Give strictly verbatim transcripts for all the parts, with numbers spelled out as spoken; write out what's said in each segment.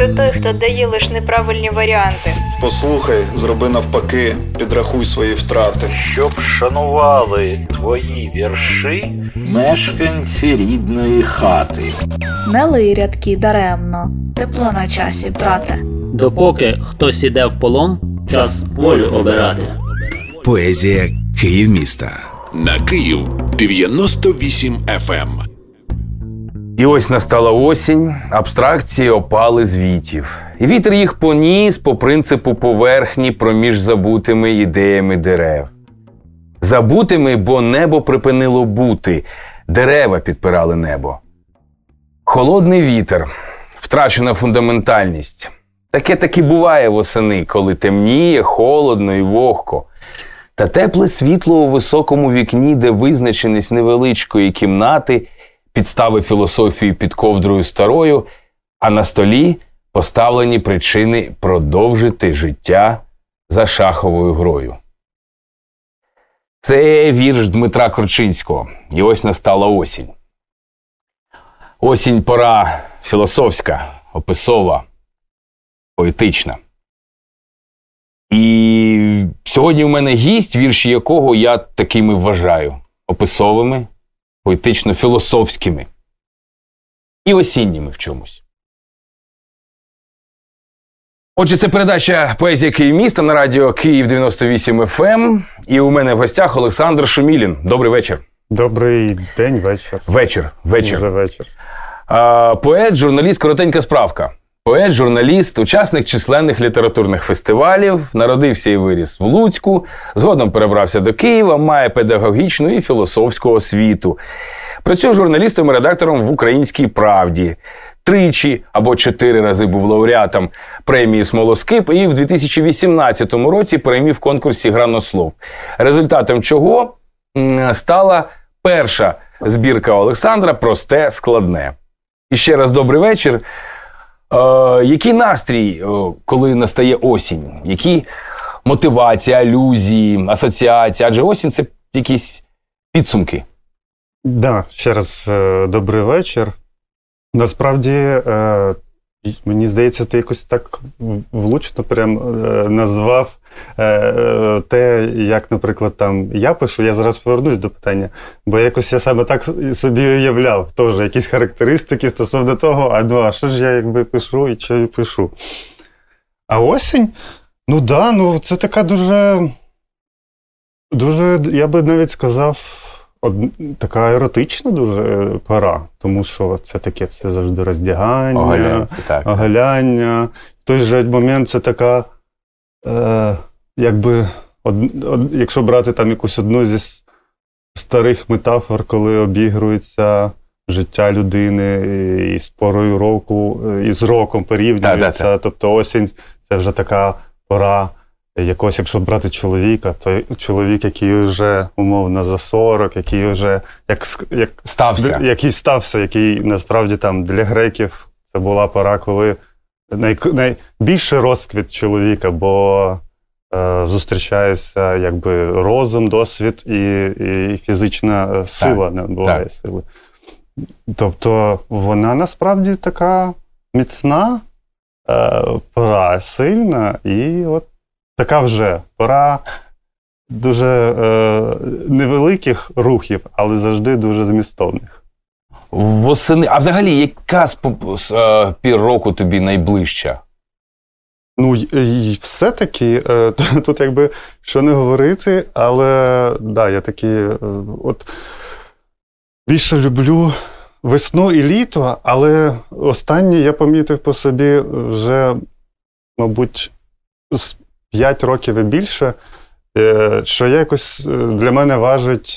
Це той, хто дає лише неправильні варіанти. Послухай, зроби навпаки, підрахуй свої втрати. Щоб шанували твої вірші мешканці рідної хати. Не лий рядки даремно, тепло на часі, брате. Допоки хтось іде в полон, час волю обирати. Поезія Київміста. На Київ дев'яносто вісім еф ем. І ось настала осінь, абстракції опали з вітів. І вітер їх поніс по принципу поверхні проміж забутими ідеями дерев. Забутими, бо небо припинило бути, дерева підпирали небо. Холодний вітер, втрачена фундаментальність. Таке таки буває восени, коли темніє, холодно і вогко. Та тепле світло у високому вікні, де визначеність невеличкої кімнати, підстави філософії під ковдрою старою, а на столі поставлені причини продовжити життя за шаховою грою. Це вірш Дмитра Корчинського. І ось настала осінь. Осінь – пора філософська, описова, поетична. І сьогодні в мене гість, вірші якого я такими вважаю. Описовими, поетично-філософськими. І осінніми в чомусь. Отже, це передача «Поезія Київміста» на радіо Київ дев'яносто вісім еф ем. І у мене в гостях Олександр Шумілін. Добрий вечір. Добрий день, вечір. Вечір, вечір. Вже вечір. А, поет, журналіст, коротенька справка. Поет, журналіст, учасник численних літературних фестивалів, народився і виріс в Луцьку, згодом перебрався до Києва, має педагогічну і філософську освіту. Працює журналістом і редактором в «Українській правді». Тричі або чотири рази був лауреатом премії «Смолоскип» і в дві тисячі вісімнадцятому році переміг в конкурсі «Гранослов», результатом чого стала перша збірка Олександра «Просте, складне». І ще раз добрий вечір. Е, який настрій, коли настає осінь? Які мотивації, алюзії, асоціації? Адже осінь – це якісь підсумки. Так, да, ще раз е, добрий вечір. Насправді, е, мені здається, ти якось так влучно прям е, назвав е, те, як, наприклад, там я пишу. Я зараз повернусь до питання, бо якось я саме так собі уявляв, теж якісь характеристики стосовно того, а, ну, а що ж я якби пишу і що я пишу. А осінь, ну да, ну це така дуже, дуже, я би навіть сказав, Од, така еротична дуже пора, тому що це таке все завжди роздягання, оголяння, оголяння. В той же момент це така, е, якби, од, од, якщо брати там якусь одну зі старих метафор, коли обігрується життя людини і з порою року, і з роком порівнюється, да, да, тобто осінь – це вже така пора. Якось, якщо брати чоловіка, то чоловік, який вже умовно за сорок, який вже як, як, стався. який стався, який насправді там для греків це була пора, коли най, найбільший розквіт чоловіка, бо е, зустрічається якби розум, досвід і, і фізична сила, так, не буває так. сили. Тобто вона насправді така міцна, е, пора, сильна і от така вже пора дуже е, невеликих рухів, але завжди дуже змістовних. Восени. А взагалі, яка з е, пір року тобі найближча? Ну, і все-таки, е, тут якби, що не говорити, але, да, я таки, е, от, більше люблю весну і літо, але останнє я помітив по собі вже, мабуть, з п'ять років і більше, що якось для мене важить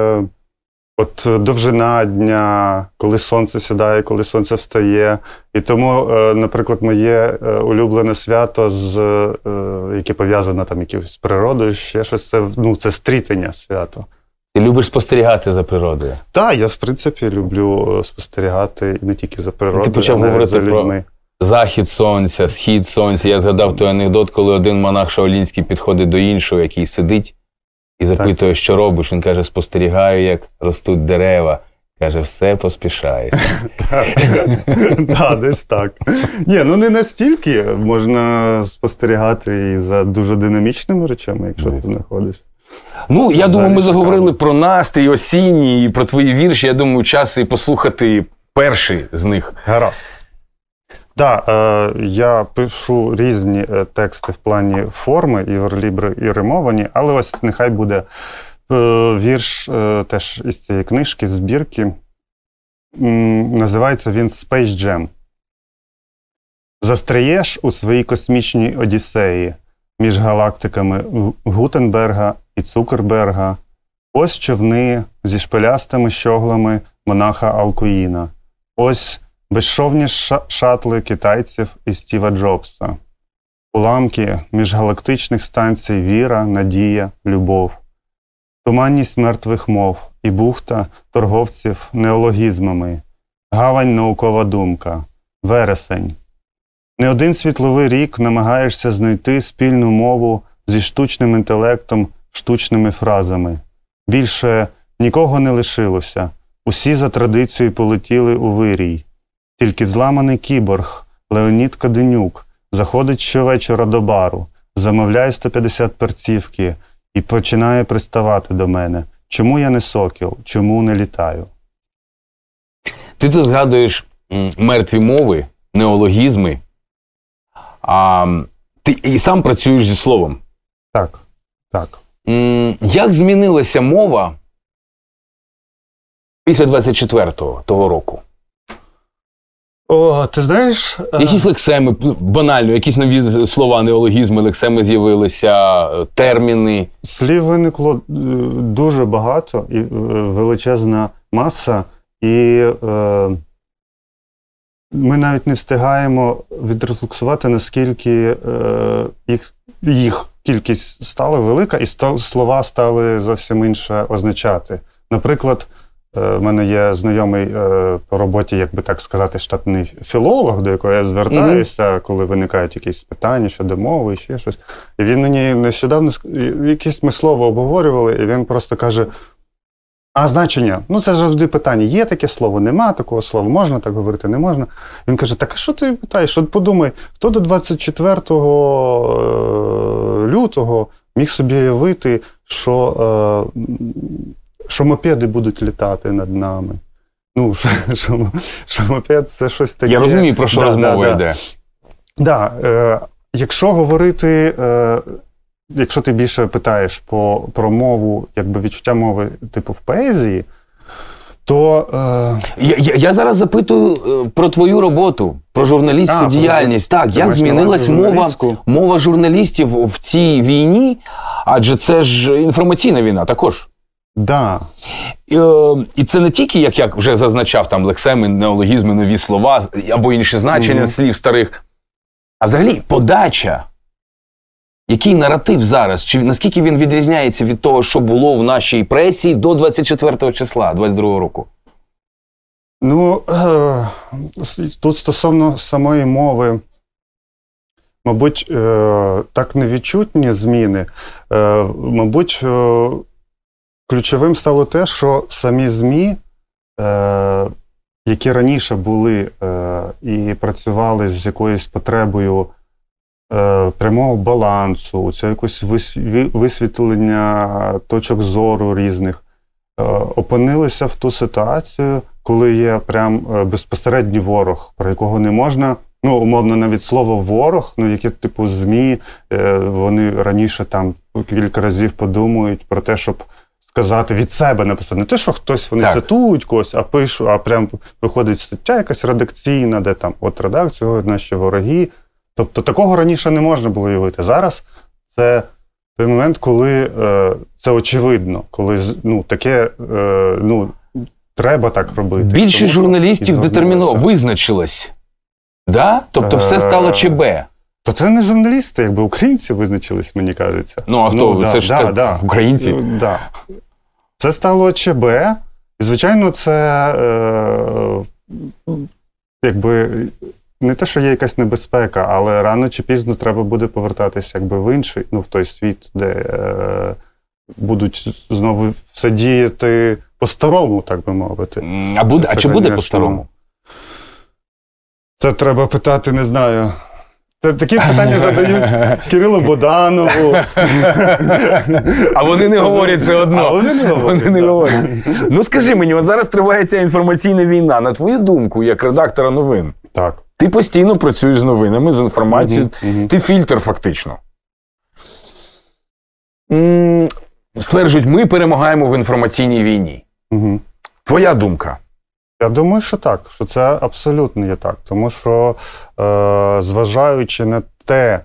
от довжина дня, коли сонце сідає, коли сонце встає. І тому, наприклад, моє улюблене свято, з, яке пов'язане там якимось з природою, ще щось, це, ну, це стрітення свято. Ти любиш спостерігати за природою? Так, я, в принципі, люблю спостерігати не тільки за природою, ти почав а навіть за людьми. Про захід сонця, схід сонця. Я згадав той анекдот, коли один монах шаолінський підходить до іншого, який сидить, і запитує, так. що робиш. Він каже, спостерігаю, як ростуть дерева. Каже, все поспішає. Так, десь так. Ні, ну не настільки. Можна спостерігати і за дуже динамічними речами, якщо ти знаходиш. Ну, я думаю, ми цікаво. заговорили про настрій осінній і про твої вірші. Я думаю, час і послухати перший з них. Гаразд. Так, да, е, я пишу різні е, тексти в плані форми, і верлібри, і римовані, але ось нехай буде е, вірш е, теж із цієї книжки, збірки. М, називається він «Space Jam». Застряєш у своїй космічній одіссеї між галактиками Гутенберга і Цукерберга. Ось човни зі шпилястими щоглами монаха Алкуїна. Ось безшовні шатли китайців і Стіва Джобса. Уламки міжгалактичних станцій віра, надія, любов. Туманність мертвих мов і бухта торговців неологізмами. Гавань наукова думка. Вересень. Не один світловий рік намагаєшся знайти спільну мову зі штучним інтелектом, штучними фразами. Більше нікого не лишилося. Усі за традицією полетіли у вирій. Тільки зламаний кіборг Леонід Каденюк заходить щовечора до бару, замовляє сто п'ятдесят перцівки і починає приставати до мене. Чому я не сокіл? Чому не літаю? Ти тут згадуєш м, мертві мови, неологізми, а ти і сам працюєш зі словом. Так, так. М, Як змінилася мова після двадцять четвертого того року? О, ти знаєш... Якісь лексеми, банально, якісь нові слова, неологізми, лексеми з'явилися, терміни. Слів виникло е, дуже багато, і е, величезна маса, і е, ми навіть не встигаємо відрефлексувати, наскільки е, їх, їх кількість стала велика, і ста- слова стали зовсім інше означати. Наприклад, в мене є знайомий е, по роботі, як би так сказати, штатний філолог, до якого я звертаюся, mm-hmm. коли виникають якісь питання щодо мови і ще щось. І він мені нещодавно якесь ми слово обговорювали, і він просто каже, а значення? Ну це ж завжди питання. Є таке слово, нема такого слова, можна так говорити, не можна. Він каже, так а що ти питаєш? От подумай, хто до двадцять четвертого лютого міг собі уявити, що... Е, що мопеди будуть літати над нами. Ну, що, що, що мопед – це щось таке. Я розумію, про що да, розмова да, йде. Так, да, е, якщо говорити, е, якщо ти більше питаєш по, про мову, якби відчуття мови, типу в поезії, то... Е... Я, я, я зараз запитую е, про твою роботу, про журналістську а, діяльність. Про, так, як змінилась мова, мова журналістів в цій війні, адже це ж інформаційна війна також. Да. І, е, і це не тільки, як я вже зазначав, там лексеми, неологізми, нові слова або інші значення mm-hmm. слів старих, а взагалі подача. Який наратив зараз? Чи наскільки він відрізняється від того, що було в нашій пресі до двадцять четвертого числа двадцять другого року? Ну, е, тут стосовно самої мови, мабуть, е, так невідчутні зміни. Е, мабуть, е, ключовим стало те, що самі ЗМІ, е, які раніше були е, і працювали з якоюсь потребою е, прямого балансу, це якось висвітлення точок зору різних, е, опинилися в ту ситуацію, коли є прям безпосередній ворог, про якого не можна, ну, умовно, навіть слово «ворог», ну, які, типу, ЗМІ, е, вони раніше там кілька разів подумають про те, щоб сказати від себе написати. Не те, що хтось вони так. цитують когось, а пишуть, а прям виходить стаття якась редакційна, де там от редакція, наші вороги. Тобто такого раніше не можна було уявити. Зараз це той момент, коли е, це очевидно, коли ну, таке, е, ну, треба так робити. Більше тому, журналістів детерміновано визначилось. Да? Тобто все стало ЧБ. То це не журналісти, якби українці визначились, мені кажеться. Ну, а хто? Ну, це да, ж да, так, да. українці. Да. Це стало ЧБ. І, звичайно, це е, якби не те, що є якась небезпека, але рано чи пізно треба буде повертатися якби в інший, ну, в той світ, де, е, будуть знову все діяти по-старому, так би мовити. А, буде, Це, а чи буде конечно, по-старому? Це треба питати, не знаю. Це такі питання задають Кирилу Боданову. А вони не говорять це одно. А вони не говорять. Вони не да. говорять. Ну скажи мені, от зараз триває ця інформаційна війна. На твою думку, як редактора новин, Так. ти постійно працюєш з новинами, з інформацією, Мгм, мгм. ти фільтр фактично. М, Стверджують, ми перемагаємо в інформаційній війні. Мгм. Твоя думка? Я думаю, що так, що це абсолютно є так. Тому що, е, зважаючи на те,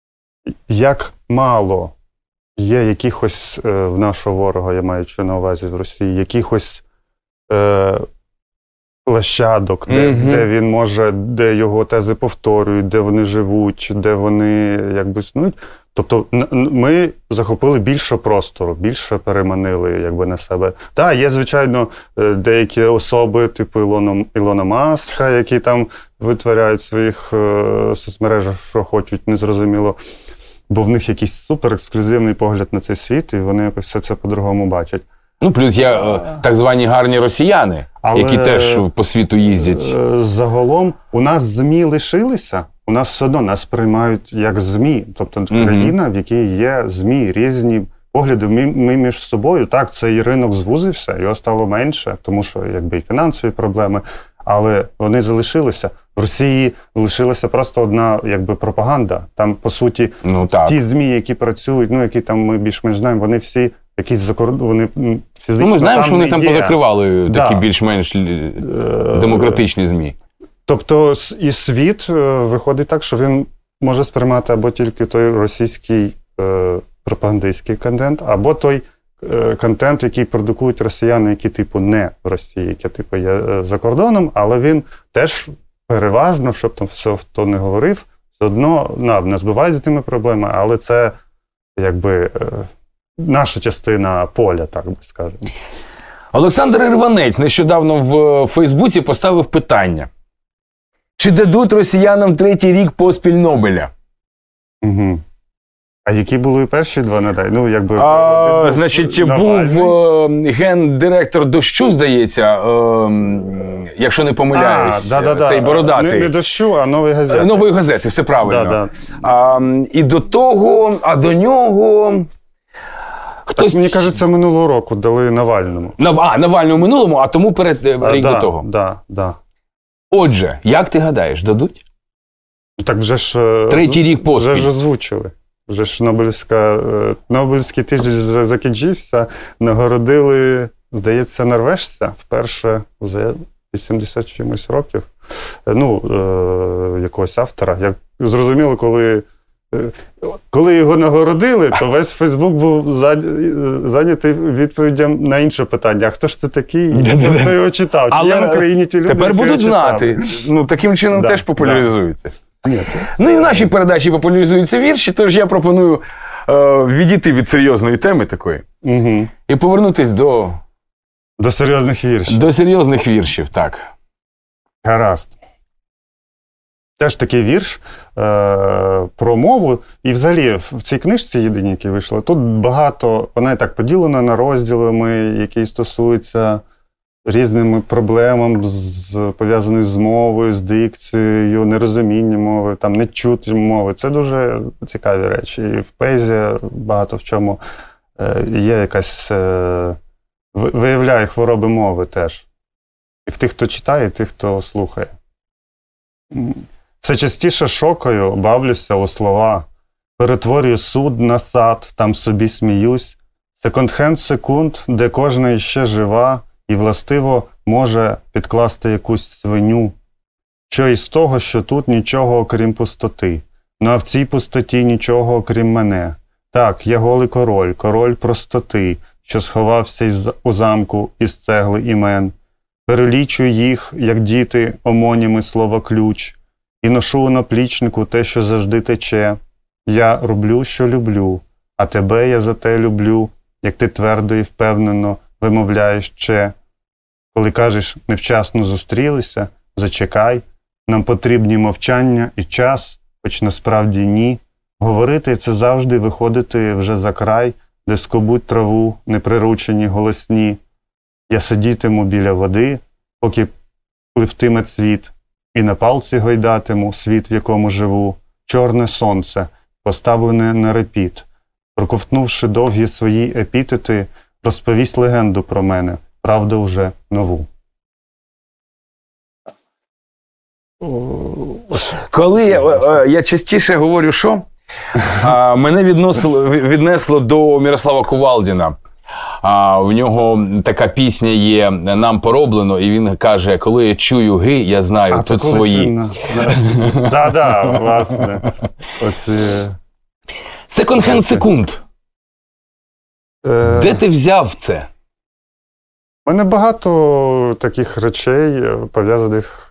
як мало є якихось е, в нашого ворога, я маю на увазі в Росії, якихось е, площадок, де, Мгм. де він може, де його тези повторюють, де вони живуть, де вони якби існують. Тобто н- н- ми захопили більше простору, більше переманили якби на себе. Так, є, звичайно, е, деякі особи, типу Ілона, Ілона Маска, які там витворяють в своїх е, соцмережах, що хочуть, незрозуміло. Бо в них якийсь суперексклюзивний погляд на цей світ, і вони якось все це по-другому бачать. Ну, плюс є е, так звані гарні росіяни, Але, які теж по світу їздять. Е, Загалом у нас ЗМІ лишилися, у нас все одно нас приймають як ЗМІ. Тобто країна, в якій є ЗМІ, різні погляди. Ми, ми між собою, так, цей ринок звузився, його стало менше, тому що якби і фінансові проблеми, але вони залишилися. В Росії лишилася просто одна якби пропаганда. Там, по суті, Ну так. ті ЗМІ, які працюють, ну, які там ми більш-менш знаємо, вони всі якісь закордонні, вони м, фізично Ну, ми знаємо, там що вони не там є. позакривали Да. такі більш-менш е, демократичні ЗМІ. Тобто с- і світ е, виходить так, що він може сприймати або тільки той російський е, пропагандистський контент, або той е, контент, який продукують росіяни, які типу не в Росії, які типу є е, за кордоном, але він теж переважно, щоб там все хто не говорив, все одно на, не збивають з тими проблеми, але це якби е, наша частина поля, так би скажемо. Олександр Ірванець нещодавно в Фейсбуці поставив питання. Чи дадуть росіянам третій рік поспіль Нобеля? Угу. А які були перші два надай? Ну, якби, А, був значить, Навальний. був е, гендиректор «Дощу», здається, е, якщо не помиляюсь, А, да, да, да. цей бородатий. Не, не «Дощу», а «Нової газети». Е, «Нової газети», все правильно. Да, да. А, і до того, а до нього... Хтось... Так, мені кажеться, минулого року дали Навальному. Нав... А, Навальному минулому, а тому перед е, А, рік да, до того. Да, да. Отже, як ти гадаєш, дадуть? Ну, так вже ж... е, Третій рік поспіль. Вже ж озвучили. Вже ж Нобелівська, е, Нобелівський тиждень вже закінчився, нагородили, здається, норвежця вперше за вісімдесят чимось років. Е, Ну, е, якогось автора. Як зрозуміло, коли... е, Коли його нагородили, то весь Фейсбук був зай- зайнятий відповіддям на інше питання. А хто ж це такий? Да-да-да. Хто його читав? Чи Але є в Україні ті люди, тепер які будуть його читали? знати. Ну, таким чином Да, теж популяризується. Ні, це... Ну і в нашій передачі популяризуються вірші, тож я пропоную е, відійти від серйозної теми такої Угу. і повернутись до, До серйозних віршів. до серйозних віршів. Так. Гаразд. Теж такий вірш е- про мову. І взагалі в цій книжці єдиній, яка вийшла, тут багато, вона і так поділена на розділами, які стосуються різними проблемами, з, пов'язаними з мовою, з дикцією, нерозумінням мови, там, нечуття мови. Це дуже цікаві речі. І в поезії багато в чому е- є якась, е- виявляє хвороби мови теж. І в тих, хто читає, і в тих, хто слухає. Все частіше шокаю, бавлюся у слова, перетворюю суд на сад, там собі сміюсь. Секонд-хенд секунд, де кожна іще жива, і властиво може підкласти якусь свиню. Що із того, що тут нічого окрім пустоти, ну а в цій пустоті нічого окрім мене. Так, я голий король, король простоти, що сховався із, у замку із цегли імен. Перелічую їх, як діти, омоніми слова ключ, і ношу у наплічнику те, що завжди тече. Я роблю, що люблю, а тебе я за те люблю, як ти твердо і впевнено вимовляєш ще. Коли кажеш, невчасно зустрілися, зачекай, нам потрібні мовчання і час, хоч насправді ні. Говорити – це завжди виходити вже за край, де скобуть траву неприручені голосні. Я сидітиму біля води, поки пливтиме цвіт, і на палці гойдатиму світ, в якому живу, чорне сонце, поставлене на репіт. Проковтнувши довгі свої епітети, розповість легенду про мене, правда уже нову. Коли я, я частіше говорю, що а, мене відносило, віднесло до Мірослава Кувалдіна. А, в нього така пісня є «Нам пороблено», і він каже, коли я чую ги, я знаю, а, тут свої. Так, так, власне. Секонд-хенд секунд. Де ти взяв це? У мене багато таких речей, пов'язаних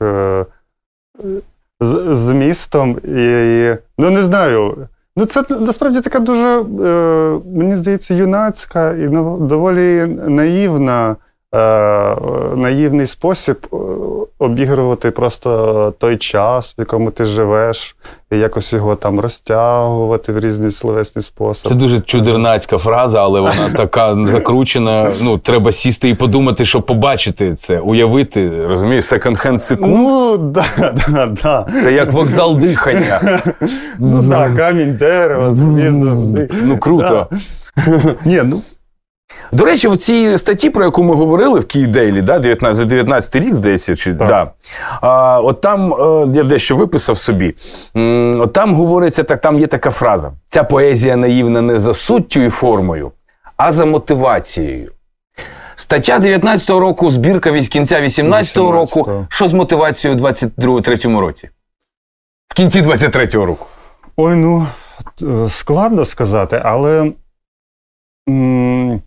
з, з містом. І, ну, не знаю. Ну, це насправді така дуже, мені здається, юнацька і доволі наївна, наївний спосіб обігрувати просто той час, в якому ти живеш, і якось його там розтягувати в різні словесні способи. Це дуже чудернацька фраза, але вона така закручена. Ну, треба сісти і подумати, щоб побачити це, уявити, розумієш, секонд-хенд секунд. Ну, да, да, да. Це як вокзал дихання. Ну, так, камінь, дерево. Ну, круто. Ні, ну, до речі, в цій статті, про яку ми говорили в Київдейлі, да, дев'ятнадцятий дев'ятнадцятий рік, здається, чи, да. а, от там, я дещо виписав собі, от там говориться, так, там є така фраза. Ця поезія наївна не за суттю і формою, а за мотивацією. Стаття дев'ятнадцятого року, збірка від кінця вісімнадцятого року. Що з мотивацією у двадцять другому третьому році? В кінці двадцять третього року. Ой, ну, складно сказати, але... М-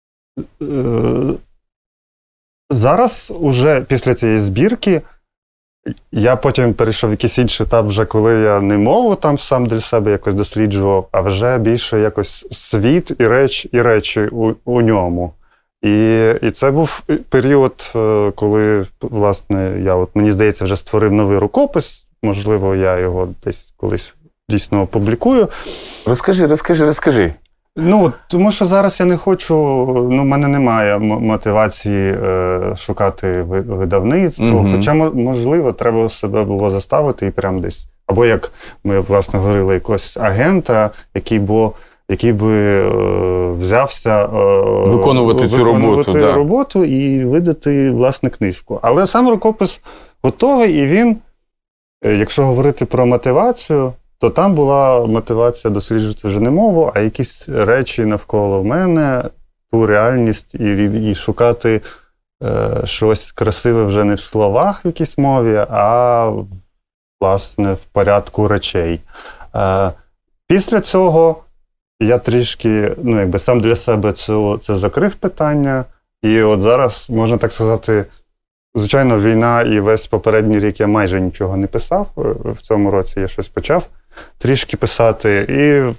Зараз, уже після цієї збірки, я потім перейшов в якийсь інший етап, вже коли я не мову там сам для себе якось досліджував, а вже більше якось світ і речі, і речі у, у ньому. І, і це був період, коли, власне, я, от, мені здається, вже створив новий рукопис, можливо, я його десь колись дійсно опублікую. Розкажи, розкажи, розкажи. Ну, тому що зараз я не хочу, ну, в мене немає мотивації е, шукати видавництво, mm-hmm. хоча, можливо, треба себе було заставити і прям десь, або як ми, власне, говорили, якогось агента, який, бо, який би е, взявся е, виконувати цю виконувати роботу, роботу да. і видати, власне, книжку. Але сам рукопис готовий, і він, якщо говорити про мотивацію, то там була мотивація досліджувати вже не мову, а якісь речі навколо мене, ту реальність, і, і шукати е, щось красиве вже не в словах в якійсь мові, а, власне, в порядку речей. Е, після цього я трішки, ну, якби сам для себе це, це закрив питання, і от зараз, можна так сказати, звичайно, війна і весь попередній рік я майже нічого не писав, в цьому році я щось почав трішки писати, і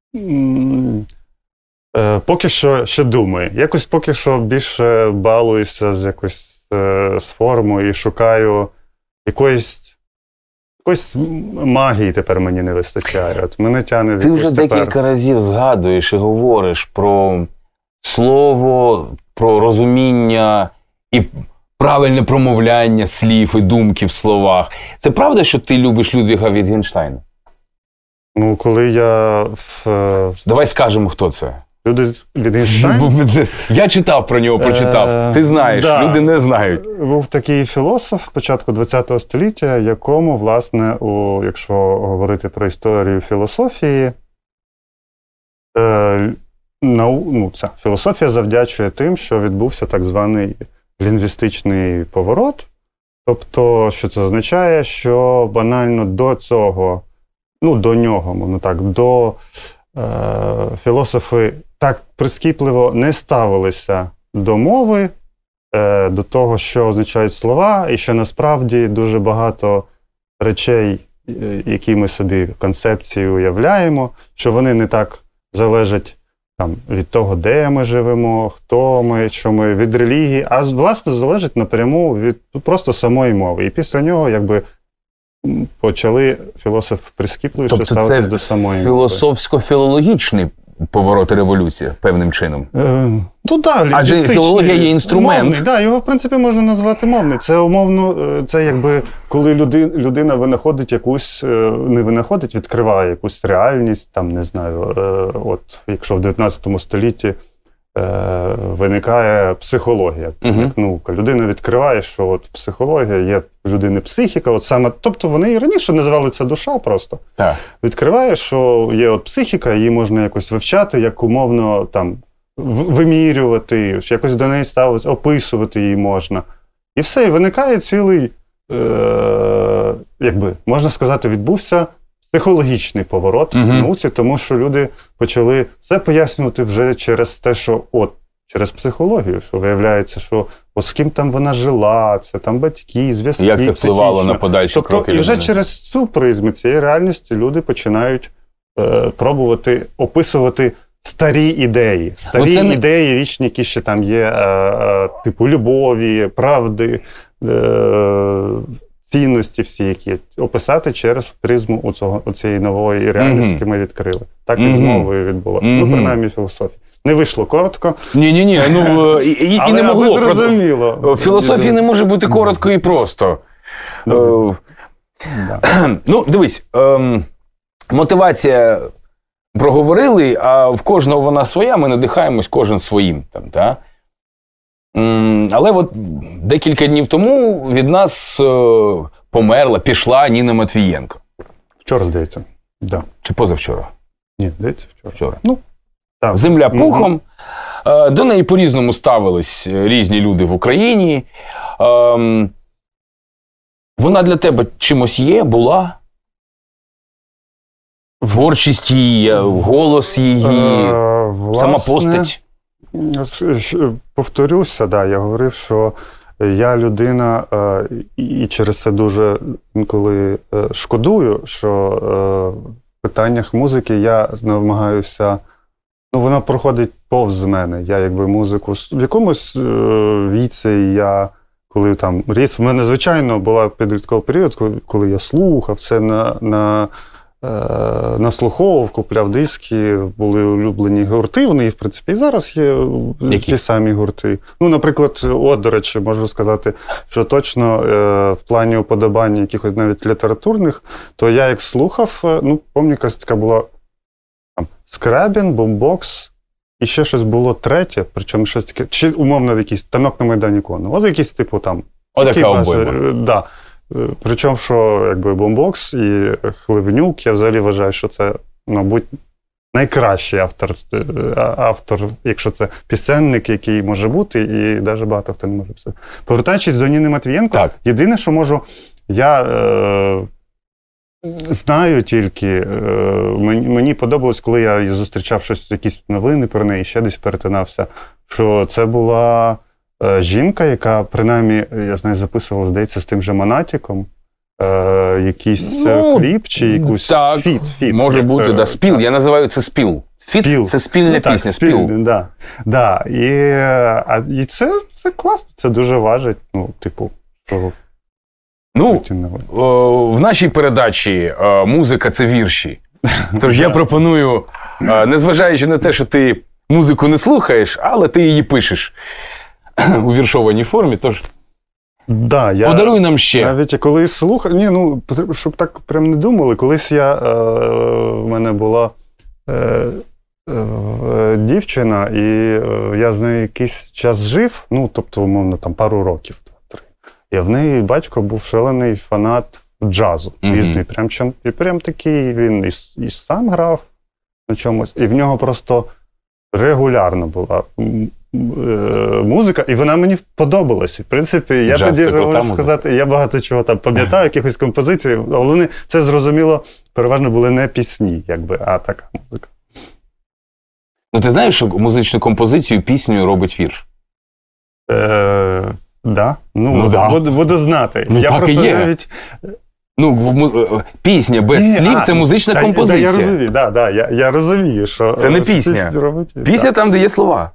м, е, поки що ще думаю. Якось поки що більше балуюся з якось е, з формою і шукаю якоїсь, якоїсь магії тепер мені не вистачає. От мене тягне Ти вже тепер... декілька разів згадуєш і говориш про слово, про розуміння і правильне промовляння слів і думки в словах. Це правда, що ти любиш Людвіга Вітгенштейна? Ну, коли я... В... Давай скажемо, хто це. Людвіг Вітгенштейн? Я читав про нього, прочитав. Ти знаєш, да. Люди не знають. Був такий філософ початку ХХ століття, якому, власне, у, якщо говорити про історію філософії, е, нау, ну, ця філософія завдячує тим, що відбувся так званий лінгвістичний поворот. Тобто, що це означає, що банально до цього, ну, до нього, ну так, до е, філософи так прискіпливо не ставилися до мови, е, до того, що означають слова, і що насправді дуже багато речей, які ми собі концепції уявляємо, що вони не так залежать там, від того, де ми живемо, хто ми, що ми, від релігії, а, власне, залежить напряму від просто самої мови. І після нього, якби, почали філософи прискіпливіше тобто ставитись до самої мови. Тобто це філософсько-філологічний поворот і революція певним чином? Е, ну так, да, адже філологія є інструмент. Мовний, да, його, в принципі, можна назвати мовний. Це умовно, це якби, коли люди, людина винаходить якусь, не винаходить, відкриває якусь реальність, там, не знаю, от, якщо в дев'ятнадцятому столітті Е, виникає психологія, uh-huh. як наука. Людина відкриває, що от психологія, є в людини психіка, от саме, тобто вони і раніше називали це душа просто. Так. Відкриває, що є от психіка, її можна якось вивчати, як умовно там вимірювати, якось до неї ставитися, описувати її можна. І все, і виникає цілий, е, якби, можна сказати, відбувся психологічний поворот uh-huh. в науці, тому що люди почали все пояснювати вже через те, що от, через психологію, що виявляється, що от з ким там вона жила, це там батьки, зв'язки. Як це впливало психічно. На подальші тобто, кроки? І вже людини. через цю призму цієї реальності люди починають е, пробувати описувати старі ідеї. Старі ну, не... ідеї вічні, які ще там є, е, е, типу любові, правди, е, цінності всі, які описати через призму оцього, оцієї нової реальності, mm-hmm. яку ми відкрили. Так і з мовою відбулося. Mm-hmm. Ну, принаймні, філософія. Не вийшло коротко. Ні-ні-ні, ну, і, і, і не могло. Зрозуміло. В філософії не може бути коротко і просто. Uh, да. Ну, дивись, ем, мотивація проговорили, а в кожного вона своя, ми надихаємось кожен своїм. Там, та? Але от декілька днів тому від нас е, померла, пішла Ніна Матвієнко. Вчора, здається. Да. Чи позавчора? Ні, здається, вчора. Вчора. Ну, так. Земля пухом. Mm-hmm. Е, до неї по-різному ставились різні люди в Україні. Е, вона для тебе чимось є, була? Творчість її, голос її, е, власне... сама постать? Повторюся, да, я говорив, що я людина, і через це дуже інколи шкодую, що в питаннях музики я намагаюся, ну, вона проходить повз мене. Я якби музику, в якомусь віці я, коли там ріс, в мене, звичайно, була підлітковий період, коли я слухав це на, на наслуховував, купляв диски, були улюблені гурти, вони, в принципі, і зараз є Які? Ті самі гурти. Ну, наприклад, от, до речі, можу сказати, що точно е, в плані уподобання якихось навіть літературних, то я як слухав, ну, пам'ятаю, якась така була там, Скрябін, Бомбокс, і ще щось було третє, причому щось таке, чи умовно якийсь танок на Майдані Кону. От якийсь, типу, там... Отака обойма. Да. Причому, що якби Бомбокс і Хливнюк, я взагалі вважаю, що це, мабуть, найкращий автор, автор, якщо це пісенник, який може бути, і навіть багато хто не може писати. Повертаючись до Ніни Матвієнко, так. Єдине, що можу, я е, знаю тільки, е, мені, мені подобалось, коли я зустрічав щось, якісь новини про неї, ще десь перетинався, що це була жінка, яка, принаймні, я знаю, записувала, здається, з тим же Монатіком, е, якийсь ну, кліп чи якусь так, фіт. фіт може як бути, то, да, спіл, так. Я називаю це спіл. Фіт спіл. Це спільна ну, пісня, так, спіл. спіл. Да, да. І, а, і це, це класно, це дуже важить, ну, типу, що... Ну, о, в нашій передачі о, музика – це вірші. Тож я пропоную, о, незважаючи на те, що ти музику не слухаєш, але ти її пишеш у віршованій формі, тож да, я подаруй нам ще. Навіть коли слухав, ні, ну, щоб так прям не думали, колись я, е, в мене була е, е, дівчина, і е, я з нею якийсь час жив, ну, тобто, умовно, там пару років, три. І в неї батько був шалений фанат джазу, mm-hmm. різний, прям, чим, і прям такий, він і, і сам грав на чомусь, і в нього просто регулярно була музика, і вона мені подобалась. В принципі, я Джаз, тоді можу сказати, я багато чого там пам'ятаю, якихось композицій, але вони, це зрозуміло, переважно були не пісні, якби, а така музика. Ну, ти знаєш, що музичну композицію піснею робить вірш? Е, да. Ну, ну да. Буду, буду знати. Ну, я так просто і є. навіть... Ну, пісня без Ні, слів – а, це музична та, композиція. Та, я розумію, да, да, я, я розумію, що... Це не пісня. Робить, пісня да. Там, де є слова.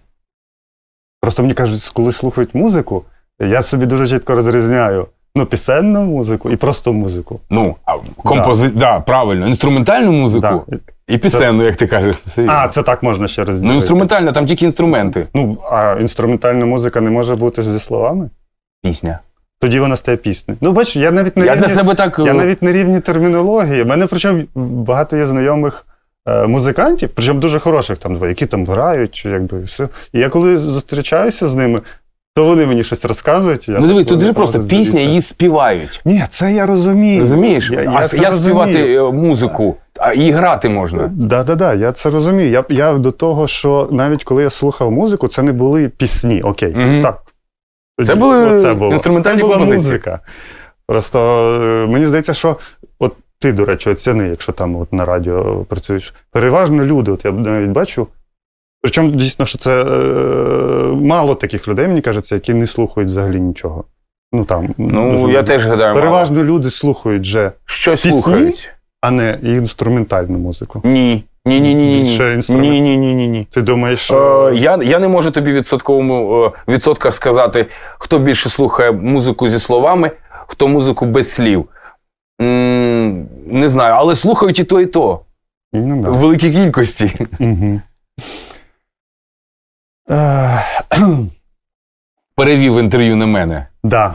Просто мені кажуть, коли слухають музику, я собі дуже чітко розрізняю, ну, пісенну музику і просто музику. Ну, а компози... да. да, правильно, інструментальну музику. Да. І пісенну, як ти кажеш. А, це так можна ще розділити. Ну, інструментальна, там тільки інструменти. Ну, а інструментальна музика не може бути зі словами? Пісня. Тоді вона стає піснею. Ну, бач, я навіть на Я рівні, для себе так... я навіть на рівні термінології. У мене, причому, багато є знайомих е, музикантів, причому дуже хороших, там, які там грають, якби, все. І я коли зустрічаюся з ними, то вони мені щось розказують. Я ну, дивись, так, тут дуже просто пісня, залізти. Її співають. Ні, це я розумію. Розумієш? Я, я а це як розумію. співати музику? А і грати можна. Да-да-да, я це розумію. Я, я до того, що навіть коли я слухав музику, це не були пісні, окей, Угу. так. Це були Оце було. інструментальні Це була композиції. музика. Просто е, мені здається, що от ти, до речі, оціни, якщо там от на радіо працюєш, переважно люди, от я навіть бачу, причому дійсно, що це е, мало таких людей, мені кажеться, які не слухають взагалі нічого. Ну, там, Ну, дуже я мало. теж гадаю, Переважно мало. люди слухають вже Щось пісні? слухають. а не інструментальну музику. Ні. Ні, ні, ні, ні, Більше ні. інструмент. Ні, ні, ні, ні, ні. Ти думаєш, що... Е, я, я не можу тобі в відсотковому е, відсотках сказати, хто більше слухає музику зі словами, хто музику без слів. М, не знаю, але слухають і то, і то. Ну, да. В великій кількості. Угу. Перевів інтерв'ю на мене. Да.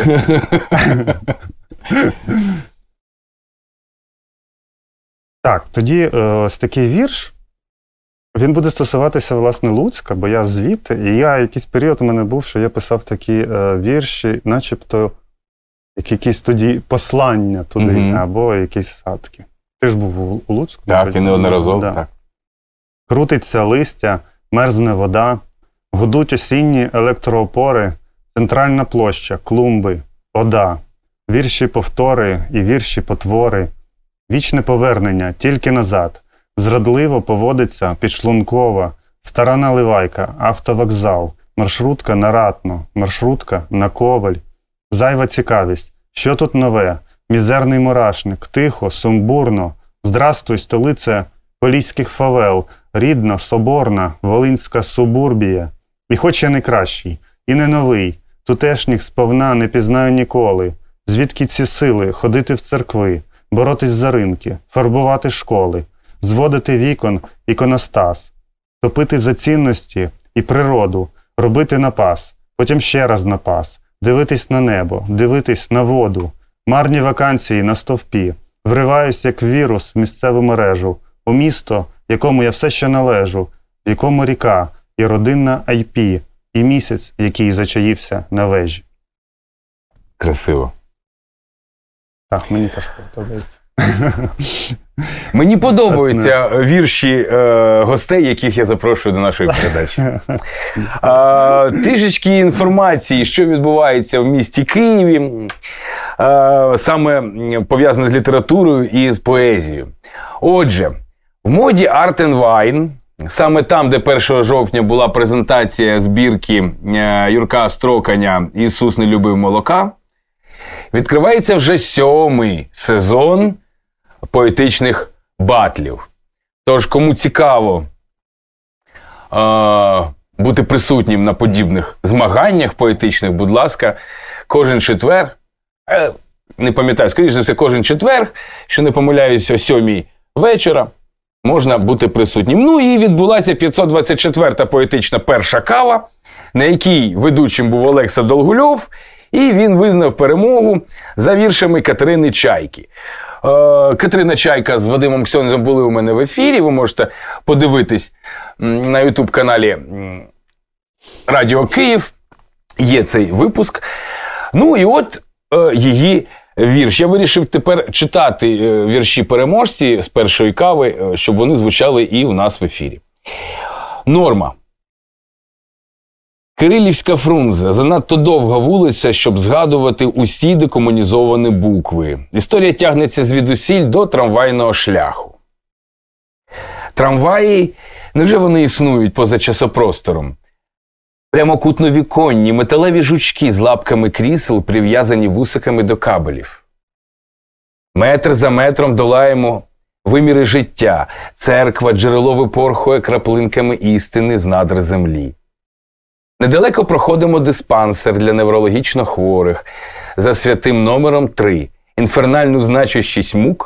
Так, тоді е, ось такий вірш, він буде стосуватися, власне, Луцька, бо я звідти, і я якийсь період у мене був, що я писав такі е, вірші, начебто як якісь тоді послання туди, Мгм. або якісь садки. Ти ж був у, у Луцьку? Так, мабуть? і неодноразово. Да. Так. Крутиться листя, мерзне вода, гудуть осінні електроопори, центральна площа, клумби, вода, вірші повтори і вірші потвори, вічне повернення, тільки назад, зрадливо поводиться підшлункова, стара наливайка, автовокзал, маршрутка на Ратно, маршрутка на Коваль, зайва цікавість, що тут нове, мізерний мурашник, тихо, сумбурно, здрастуй, столице поліських фавел, рідна, соборна, волинська субурбія. І хоч я не кращий, і не новий, тутешніх сповна не пізнаю ніколи. Звідки ці сили ходити в церкви, боротись за ринки, фарбувати школи, зводити вікон іконостас, топити за цінності і природу, робити напас, потім ще раз напас, дивитись на небо, дивитись на воду, марні вакансії на стовпі, вриваюсь як вірус в місцеву мережу, у місто, якому я все ще належу, в якому ріка і родинна ай пі, і місяць, який зачаївся на вежі. Красиво. Так, мені теж подобається. Мені подобаються вірші е, гостей, яких я запрошую до нашої передачі. А, трішечки інформації, що відбувається в місті Києві, а, саме пов'язане з літературою і з поезією. Отже, в моді Art and Wine, саме там, де першого жовтня була презентація збірки е, Юрка Строканя «Ісус не любив молока», відкривається вже сьомий сезон поетичних батлів. Тож, кому цікаво е, бути присутнім на подібних змаганнях поетичних, будь ласка, кожен четвер, е, не пам'ятаю, скоріше за все, кожен четвер, що не помиляюсь, о сьомій вечора, можна бути присутнім. Ну і відбулася п'ятсот двадцять четверта поетична перша кава, на якій ведучим був Олекса Долгульов, і він визнав перемогу за віршами Катерини Чайки. Е, Катерина Чайка з Вадимом Ксьонзом були у мене в ефірі, ви можете подивитись на ютуб-каналі Радіо Київ, є цей випуск. Ну і от е, її вірш. Я вирішив тепер читати е, вірші переможці з першої кави, е, щоб вони звучали і у нас в ефірі. Норма. Кирилівська Фрунзе – занадто довга вулиця, щоб згадувати усі декомунізовані букви. Історія тягнеться звідусіль до трамвайного шляху. Трамваї, невже вони існують поза часопростором? Прямокутновіконні, металеві жучки з лапками крісел, прив'язані вусиками до кабелів. Метр за метром долаємо виміри життя, церква, джерело випорхує краплинками істини з надр землі. Недалеко проходимо диспансер для неврологічно хворих за святим номером три. Інфернальну значущість мук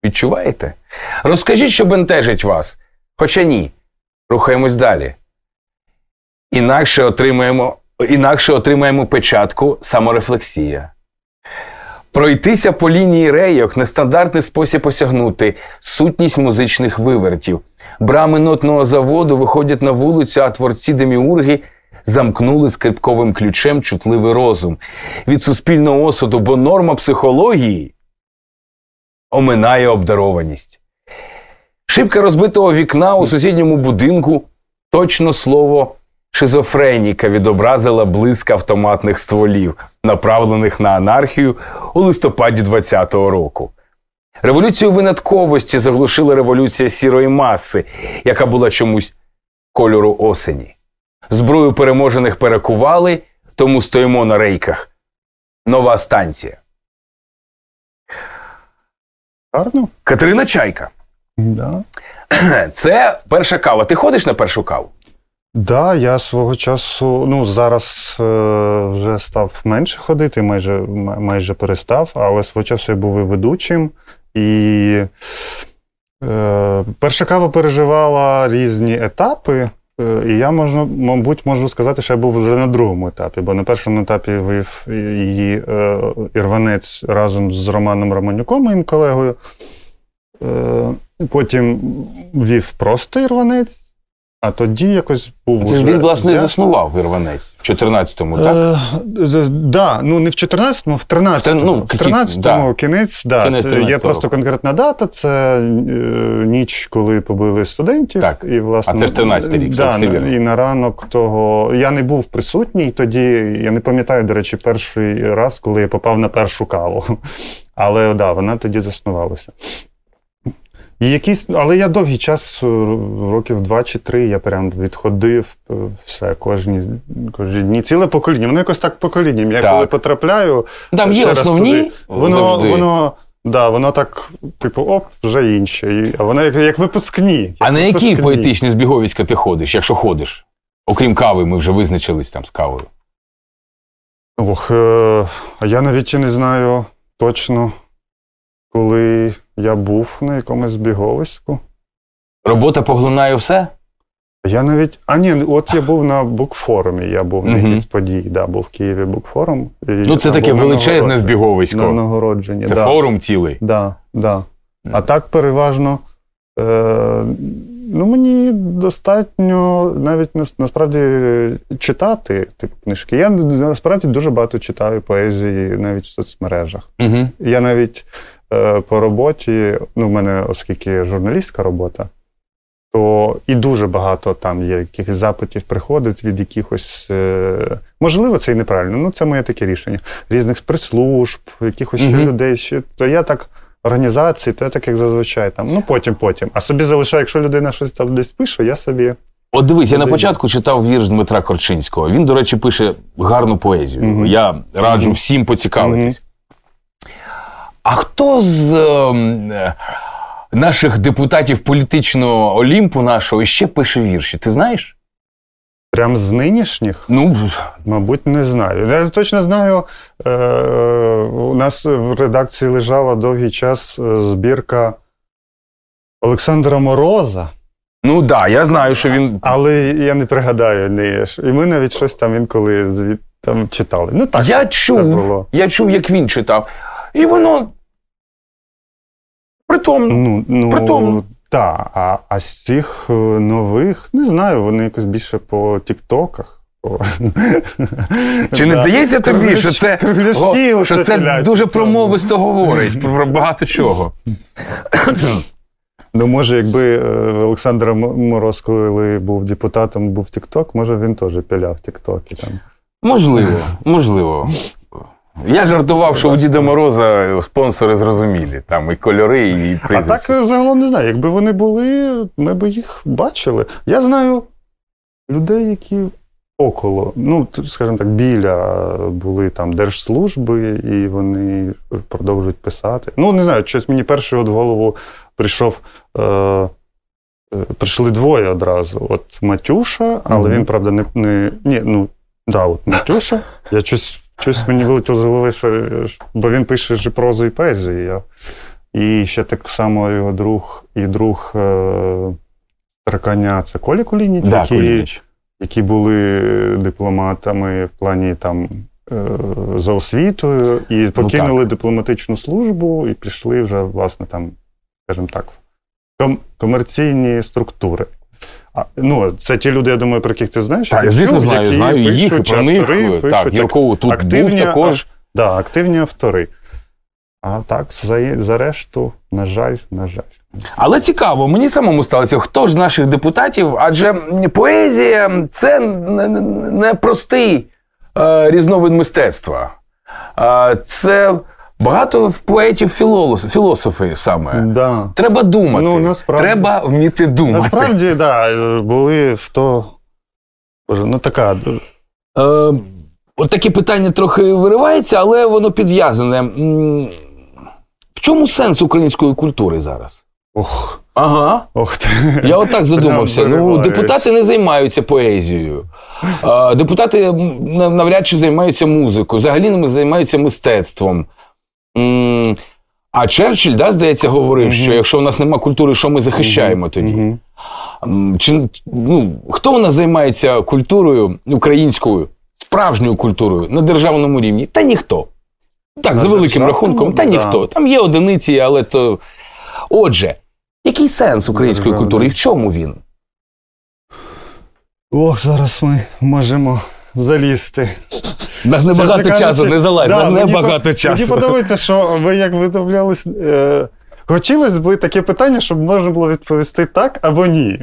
Відчуваєте? Розкажіть, що бентежить вас. Хоча ні. Рухаємось далі. Інакше отримаємо, інакше отримаємо печатку саморефлексія. Пройтися по лінії рейок – нестандартний спосіб осягнути сутність музичних вивертів. Брами нотного заводу виходять на вулицю, а творці-деміурги замкнули скрипковим ключем чутливий розум від суспільного осуду, бо норма психології оминає обдарованість. Шибка розбитого вікна у сусідньому будинку, точно слово шизофреніка відобразила блиск автоматних стволів, направлених на анархію у листопаді двадцятого року. Революцію винятковості заглушила революція сірої маси, яка була чомусь кольору осені. Зброю переможених перекували, тому стоїмо на рейках. Нова станція. Гарно? Катерина Чайка. Да. Це перша кава. Ти ходиш на першу каву? Да, я свого часу, ну, зараз е, вже став менше ходити, майже, майже перестав, але свого часу я був і ведучим, і е, перша кава переживала різні етапи, е, і я, можу, мабуть, можу сказати, що я був вже на другому етапі, бо на першому етапі вив її е, Ірванець разом з Романом Романюком, моїм колегою, е, потім вів просто Ірванець. А тоді якось був Це ж уже... він, власне, я... заснував Ірванець в чотирнадцятому, так? Так, е, да, ну не в чотирнадцятому, в тринадцятому. Ну, в тринадцятому, да. кінець, да, кінець це є просто конкретна дата, це е, ніч, коли побили студентів. Так, і, власне, а це ж тринадцятий рік, да, все вірно. І на ранок того, я не був присутній тоді, я не пам'ятаю, до речі, перший раз, коли я попав на першу каву. Але, да, вона тоді заснувалася. І якісь, але я довгий час, років два чи три, я прям відходив все, кожні, кожні дні. Ціле покоління. Воно якось так поколінням. Я так. коли потрапляю, там є основні, туди, воно, воно, да, воно так, типу, оп, вже інше. А воно як, як випускні. Як а на випускні. які поетичні збіговиська ти ходиш, якщо ходиш? Окрім кави, ми вже визначились там з кавою. Ох, е, я навіть і не знаю точно, коли я був на якомусь збіговиську. Робота поглинає все? Я навіть... А ні, от я був на букфорумі, я був на Угу. якійсь події, да, був в Києві букфорум. І ну це таке величезне збіговисько. На нагородження, Це да. форум цілий. Да, да. А так переважно, е, ну мені достатньо навіть насправді читати типу, книжки. Я насправді дуже багато читаю поезії навіть в соцмережах. Угу. Я навіть е, по роботі, ну в мене, оскільки журналістська робота, то і дуже багато там є якихось запитів приходить від якихось, е, можливо, це і неправильно, ну це моє таке рішення, різних спецслужб, якихось угу. ще людей, ще, то я так, організації, то я так, як зазвичай, там, ну потім-потім. А собі залишаю, якщо людина щось там десь пише, я собі... От дивись, я на початку читав вірш Дмитра Корчинського. Він, до речі, пише гарну поезію. Mm-hmm. Я раджу mm-hmm. всім поцікавитись. Mm-hmm. А хто з е, наших депутатів політичного Олімпу нашого ще пише вірші? Ти знаєш? Прям з нинішніх? Ну, мабуть, не знаю. Я точно знаю, е, у нас в редакції лежала довгий час збірка Олександра Мороза. Ну так, да, я знаю, що він... Але я не пригадаю. Не, і ми навіть щось там інколи звід, там читали. Ну так, я чув, було. Я чув, як він читав. І воно... Притомно. Ну, ну, Притомно. Так, а, а з цих нових, не знаю, вони якось більше по тіктоках. По... Чи не здається тобі, що це, о, що це дуже промовисто говорить про багато чого? Ну, може, якби Олександр Мороз, коли був депутатом, був тікток, може він теж піляв тіктоки там. Можливо, можливо. Я жартував, що у Діда Мороза спонсори зрозумілі. Там і кольори, і прізвища. А так загалом не знаю. Якби вони були, ми б їх бачили. Я знаю людей, які около, ну, скажімо так, біля були там держслужби, і вони продовжують писати. Ну, не знаю, щось мені перший от в голову прийшов, е, прийшли двоє одразу. От Матюша, але mm-hmm. він, правда, не, не, ні, ну, да, от Матюша. Я щось, щось мені вилетіло з голови, що, бо він пише ж прозу і поезію. Я, І ще так само його друг і друг е, Тараканя, це Коля Кулініч, Да, які, Кулініч. які були дипломатами в плані там е, за освітою, і покинули так. дипломатичну службу і пішли вже, власне, там, скажімо так, в ком- комерційні структури. А, ну, це ті люди, я думаю, про яких ти знаєш. Так, я, які звісно, чув, знаю, які знаю їх, і пишуть, про них. автори Так, пишуть, Юрков тут активні, був також. А, да, активні автори. А так, за, за решту, на жаль, на жаль. Але цікаво, мені самому сталося, хто ж з наших депутатів, адже поезія – це не простий е, різновид мистецтва. Е, це багато поетів філософи, філософи саме. Да. Треба думати, Ну, насправді- треба вміти думати. Насправді, так, да, були в то. Боже, ну така. Е, от таке питання трохи виривається, але воно підв'язане. М, В чому сенс української культури зараз? Ох, Ага. ох ти. Я отак задумався. Прям Ну, вириваєш. депутати не займаються поезією. А, депутати м, нав- навряд чи займаються музикою. Взагалі не займаються мистецтвом. М, А Черчилль, да, здається, говорив, що якщо у нас немає культури, що ми захищаємо тоді? Мгм. М, Чи, ну, хто у нас займається культурою українською, справжньою культурою на державному рівні? Та ніхто. Так, На за великим державному, рахунком, та да. ніхто. Там є одиниці, але то. Отже, який сенс української Державний. культури і в чому він? Ох, зараз ми можемо залізти. У нас небагато Чесно часу, кажучи, не залазь, да, у нас мені небагато по- часу. Мені подобається, що ви як виставлялись. Е- Хотілося б таке питання, щоб можна було відповісти так або ні.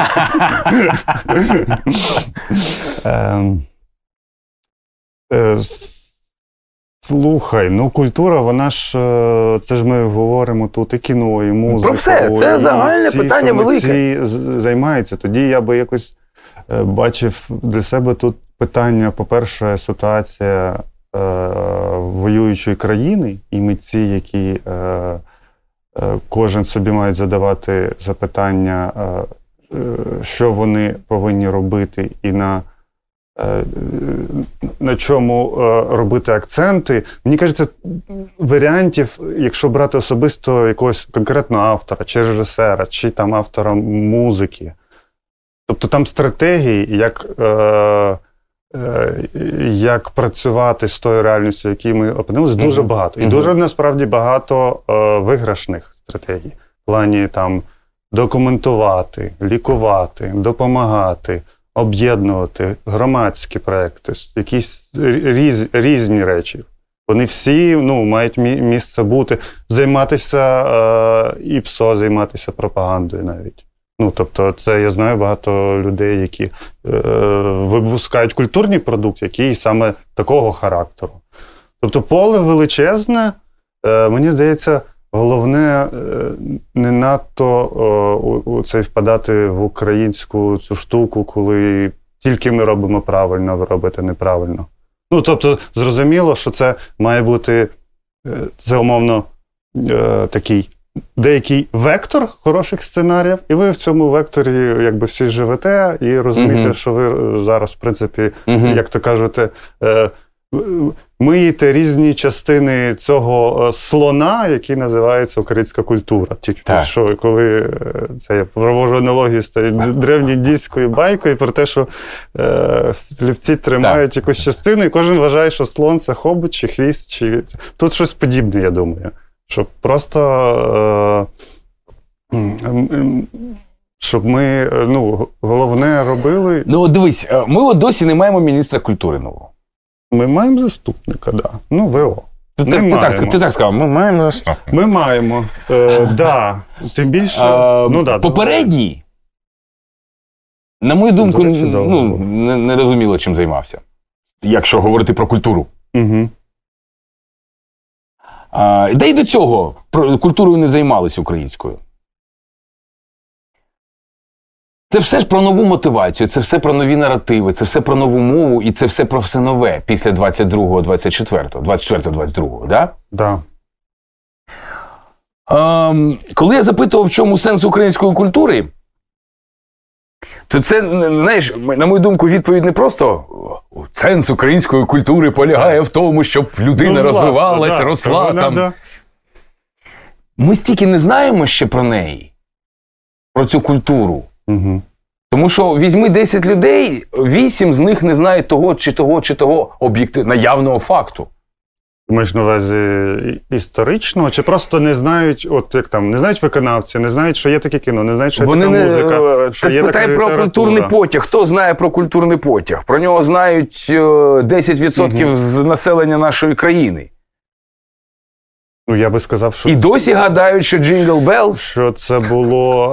Ем, е, Слухай, ну культура, вона ж, е, це ж ми говоримо тут і кіно, і музика. Про все, це і загальне всі, питання що велике. митці з- займаються. Тоді я би якось е, бачив для себе тут питання, по-перше, ситуація е, воюючої країни і митці, які е, е, кожен собі мають задавати запитання, е, е, що вони повинні робити і на е, на чому е, робити акценти. Мені кажеться, варіантів, якщо брати особисто якогось конкретного автора, чи режисера, чи там автора музики. Тобто там стратегії, як, е, е, як працювати з тою реальністю, в якій ми опинилися, дуже багато. І дуже, насправді, багато е, виграшних стратегій. В плані там документувати, лікувати, допомагати, об'єднувати громадські проекти, якісь різ, різні речі. Вони всі ну, мають мі- місце бути, займатися е, і ПСО, займатися пропагандою навіть. Ну, тобто, це я знаю багато людей, які е, випускають культурний продукт, який саме такого характеру. Тобто, поле величезне, е, мені здається, головне е, не надто е, у, у це впадати в українську цю штуку, коли тільки ми робимо правильно, ви робите неправильно. Ну, тобто, зрозуміло, що це має бути, е, це умовно е, такий деякий вектор хороших сценаріїв, і ви в цьому векторі якби всі живете і розумієте, Мгм. що ви зараз, в принципі, Мгм. як то кажете, е, миєте різні частини цього е, слона, який називається українська культура. Тільки Так. що, коли е, це я провожу аналогію з тією древньодійською байкою про те, що е, слівці тримають якусь частину, і кожен вважає, що слон – це хобот, чи хвіст, чи... Тут щось подібне, я думаю. Щоб просто, е, м, щоб ми, ну, головне робили. Ну, от дивись, е, ми от досі не маємо міністра культури нового. Ми маємо заступника, да. Ну, ВО. Ти, Ми ти, ти, так, маємо. ти так сказав, ми маємо заступника. Ми маємо. Е, да. Тим більше. А, ну, да, попередній, на мою думку, До речі, довго ну, було. не, не розуміло, чим займався. Якщо говорити про культуру. Угу. А, да й до цього про- культурою не займалися українською. Це все ж про нову мотивацію, це все про нові наративи, це все про нову мову і це все про все нове після двадцять другого двадцять четвертого, двадцять четвертого двадцять другого, да? Да. Ем, коли я запитував, в чому сенс української культури, то це, знаєш, на мою думку, відповідь не просто «О, сенс української культури полягає в тому, щоб людина Ну, власне, розвивалась, да. росла Вона, там. да. ми стільки не знаємо ще про неї, про цю культуру. Угу. Тому що візьми десять людей, вісім з них не знають того чи того, чи того об'єктив... наявного факту. Ми ж на увазі історичного, чи просто не знають, от як там, не знають виконавці, не знають, що є таке кіно, не знають, що є Вони така не... музика, що Ти є така спитай про література. культурний потяг. Хто знає про культурний потяг? Про нього знають десять відсотків угу. з населення нашої країни. Ну, я би сказав, що... І досі гадають, що Jingle Bells... Що це було...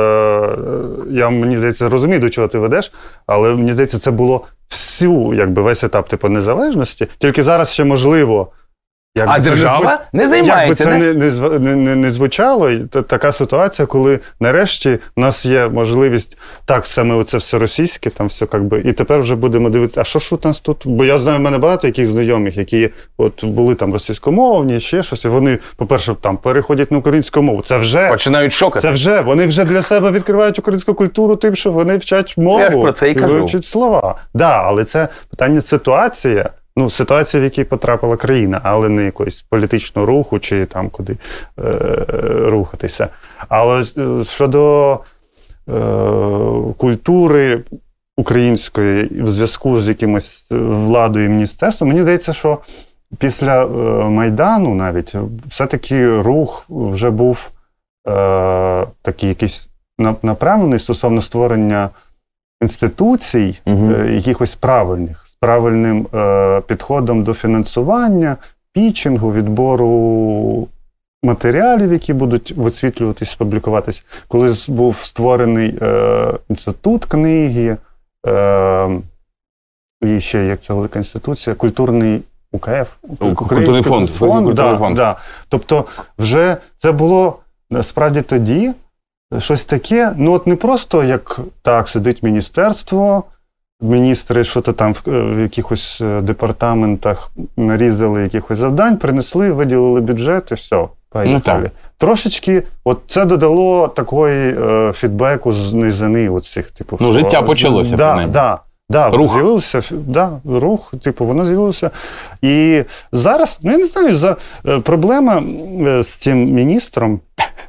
Е, я, мені здається, розумію, до чого ти ведеш, але, мені здається, це було всю, якби, весь етап, типу, незалежності. Тільки зараз ще можливо... Якби а держава не, не займається. Якби це не, не, не, не звучало, і така ситуація, коли нарешті в нас є можливість, так, саме оце все російське, там все якби, і тепер вже будемо дивитися, а що ж у нас тут? Бо я знаю, в мене багато яких знайомих, які от були там російськомовні, ще щось, і вони, по-перше, там переходять на українську мову. Це вже... Починають шокати. Це вже, вони вже для себе відкривають українську культуру тим, що вони вчать мову. Я ж про це і кажу. Вивчать слова. Так, да, але це питання ситуація. Ну, ситуація, в якій потрапила країна, але не якогось політичного руху чи там куди е, рухатися. Але щодо е, культури української в зв'язку з якимось владою і міністерством, мені здається, що після е, Майдану навіть все-таки рух вже був е, такий якийсь направлений стосовно створення інституцій, угу. е, якихось правильних, з правильним е, підходом до фінансування, пітчингу, відбору матеріалів, які будуть висвітлюватись, публікуватись. Коли був створений е, інститут книги, е, і ще, як це велика інституція, культурний УКФ. Культурний фонд. фонд, да, фонд. Да. Тобто вже це було насправді тоді, щось таке, ну от не просто як так, сидить міністерство, міністри що-то там в, в якихось департаментах нарізали якихось завдань, принесли, виділили бюджет і все, поїхали. Ну, трошечки, от це додало такої е, фідбеку з низини оцих, типу, ну, що... життя почалося, да, принаймні. Да, да, рух. З'явився, да, рух, типу, воно з'явилося. І зараз, ну я не знаю, за е, проблема е, з цим міністром,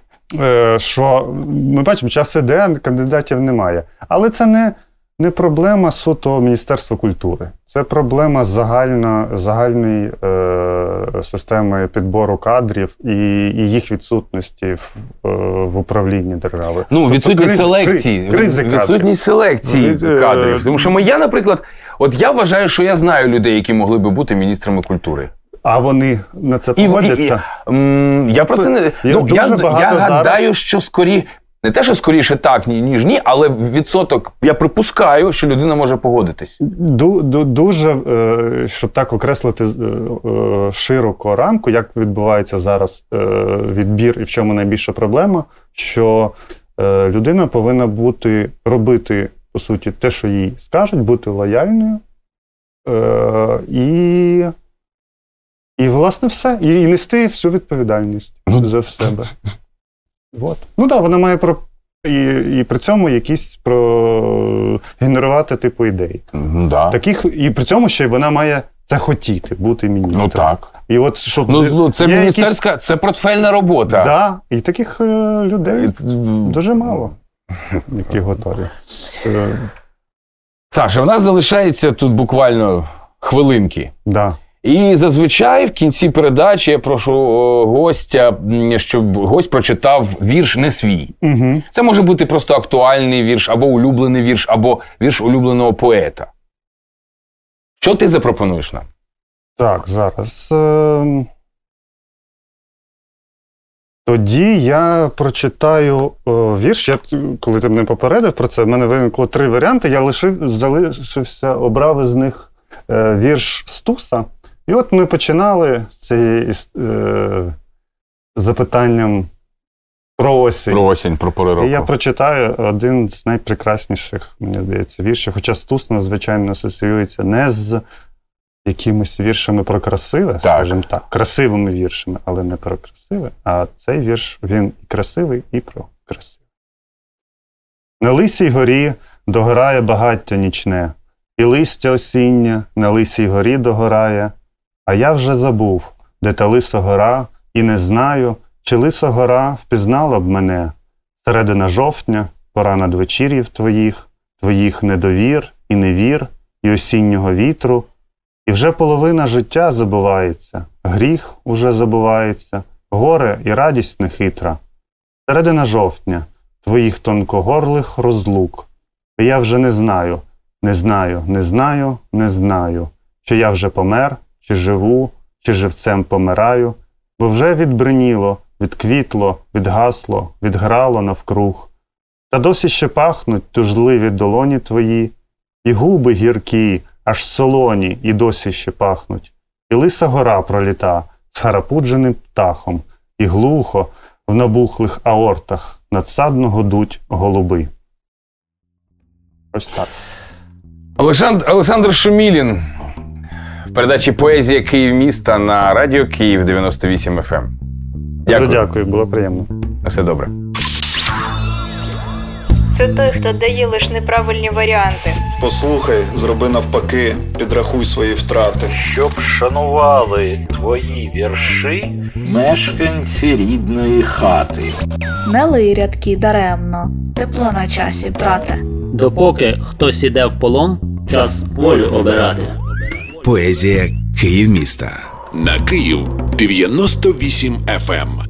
що ми бачимо, час іде, кандидатів немає. Але це не, не проблема суто Міністерства культури. Це проблема загальна, загальної е, системи підбору кадрів і, і їх відсутності в, е, в управлінні держави. Ну, тобто, відсутність криз, селекції. Кризи відсутність селекції Від, кадрів. Тому що я, наприклад, от я вважаю, що я знаю людей, які могли би бути міністрами культури. А вони на це погодяться? І, і, і, я просто не... Ну, я я гадаю, зараз... що скорі... Не те, що скоріше так, ніж ні, але відсоток, я припускаю, що людина може погодитись. Ду, ду, дуже, щоб так окреслити широко рамку, як відбувається зараз відбір і в чому найбільша проблема, що людина повинна бути, робити, по суті, те, що їй скажуть, бути лояльною і... І, власне, все. І, і нести всю відповідальність за себе. Вот. Ну так, да, вона має про... І, і при цьому якісь про... генерувати типу ідеї. Да. Таких... І при цьому ще вона має це хотіти, бути міністром. Ну так. І от, щоб... Ну, це міністерська, якісь... це портфельна робота. Так, да, і таких е, людей дуже мало, які готові. Саша, в нас залишається тут буквально хвилинки. Да. І зазвичай в кінці передачі я прошу гостя, щоб гость прочитав вірш не свій. Угу. Це може бути просто актуальний вірш, або улюблений вірш, або вірш улюбленого поета. Що ти запропонуєш нам? Так, зараз. Е... Тоді я прочитаю о, вірш. Я, коли ти мене попередив про це, в мене виникло три варіанти. Я лишив, залишився, обрав із них е, вірш Стуса. І от ми починали з цією е, запитанням про осінь. Про осінь, про пори року. І я прочитаю один з найпрекрасніших, мені здається, віршів. Хоча Стус, звичайно, асоціюється не з якимись віршами про красиве, так. скажімо так, красивими віршами, але не про красиве. А цей вірш, він і красивий, і про красиве. На лисій горі догорає багаття нічне, і листя осіння на лисій горі догорає, а я вже забув, де та лиса гора, і не знаю, чи лиса гора впізнала б мене? Середина жовтня, пора надвечір'їв твоїх, твоїх недовір і невір, і осіннього вітру. І вже половина життя забувається, гріх уже забувається, горе і радість нехитра. Середина жовтня, твоїх тонкогорлих розлук. І я вже не знаю, не знаю, не знаю, не знаю, чи я вже помер, чи живу, чи живцем помираю, бо вже відбриніло, відквітло, відгасло, відграло навкруг. Та досі ще пахнуть тужливі долоні твої, і губи гіркі, аж солоні, і досі ще пахнуть. І лиса гора проліта з харапудженим птахом, і глухо в набухлих аортах надсадно гудуть голуби. Ось так. Олександр, Олександр Шумілін в передачі «Поезія Київ міста» на радіо Київ дев'яносто вісім еф ем. Дякую. Дуже дякую, було приємно. Все добре. Це той, хто дає лише неправильні варіанти. Послухай, зроби навпаки, підрахуй свої втрати. Щоб шанували твої вірші мешканці рідної хати. Не лий рядки даремно, тепло на часі, брате. Допоки хтось іде в полон, час волю обирати. Поезія Київ міста. На Київ дев'яносто вісім еф ем.